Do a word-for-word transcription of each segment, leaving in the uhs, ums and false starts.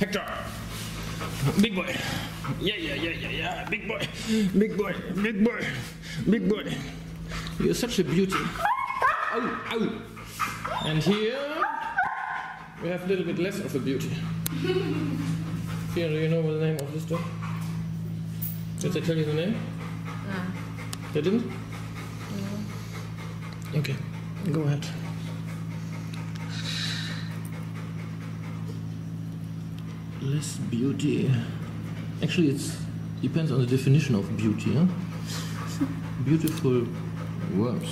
Hector! Big boy! Yeah, yeah, yeah, yeah, yeah! Big boy! Big boy! Big boy! Big boy! You're such a beauty! Ow! Ow! And here we have a little bit less of a beauty. Here, do you know the name of this dog? Did I tell you the name? No. They didn't? No. Okay, go ahead. Less beauty. Actually, it depends on the definition of beauty. Huh? Beautiful worms.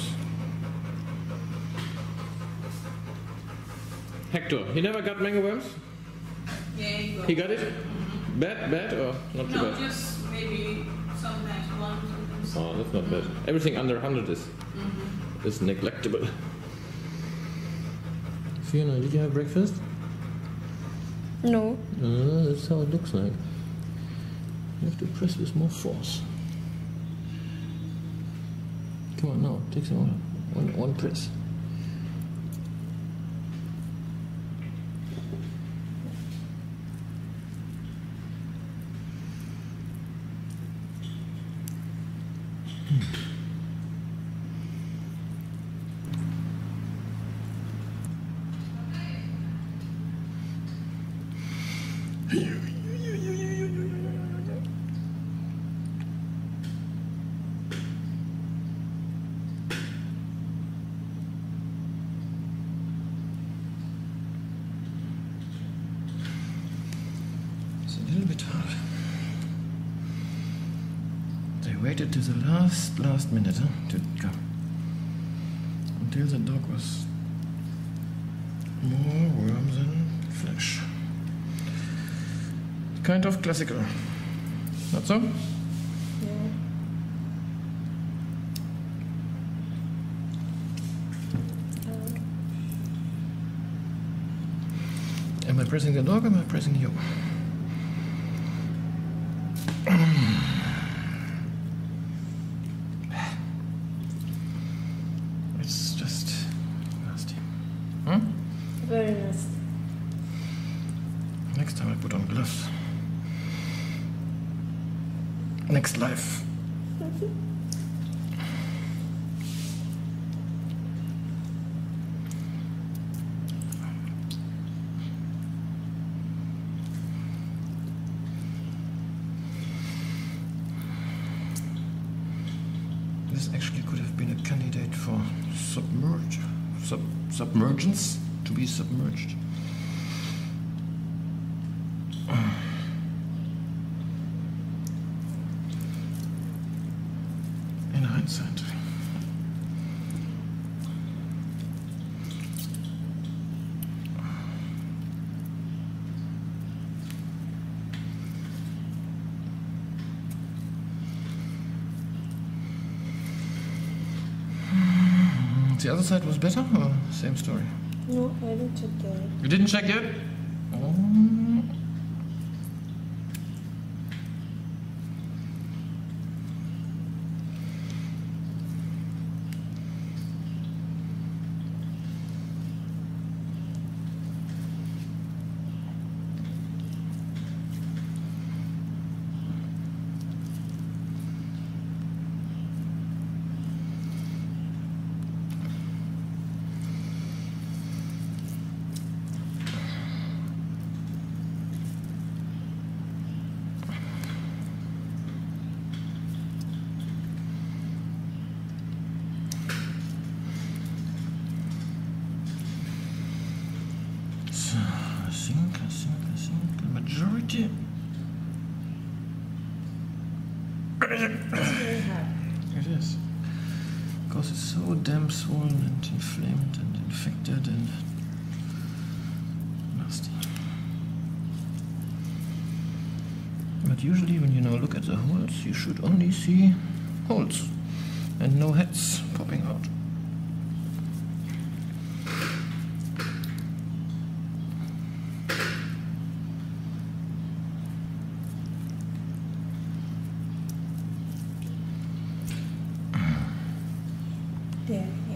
Hector, he never got mango worms? Yeah, he got, he got it? Mm-hmm. Bad, bad or not too no, bad? No, just maybe sometimes one, sometimes. Oh, that's not bad. Everything under one hundred is, mm-hmm. is neglectable. Fiona, did you have breakfast? No. Uh, that's how it looks like. You have to press with more force. Come on, now, take some more. One, one press. It's a little bit hard. They waited to the last, last minute huh, to come. Until the dog was more worms than flesh. Kind of classical. Not so? Yeah. Am I pressing the dog or am I pressing you? It's just nasty. Hmm? Very nasty. Next time I put on gloves. Next life. This actually could have been a candidate for submerge, sub, submergence, to be submerged. In hindsight. The other side was better, or same story? No, I didn't check that. You didn't check yet? Oh. So, I think, I think, I think the majority. It is. Because it's so damn swollen and inflamed and infected and nasty. But usually when you now look at the holes, you should only see holes and no heads popping out. Yeah, yeah.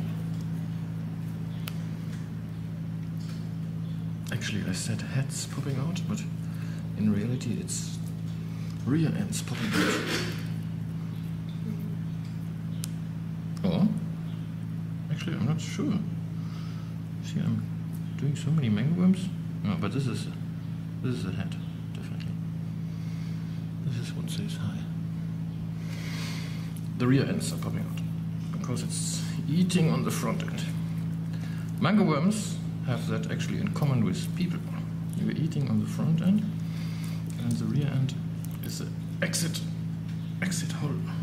Actually, I said heads popping out, but in reality it's rear ends popping out. Or, actually I'm not sure. See, I'm doing so many mango worms. No, but this is this is a head, definitely. This is what says hi. The rear ends are popping out because it's eating on the front end. Mango worms have that actually in common with people. You are eating on the front end, and the rear end is the exit exit hole.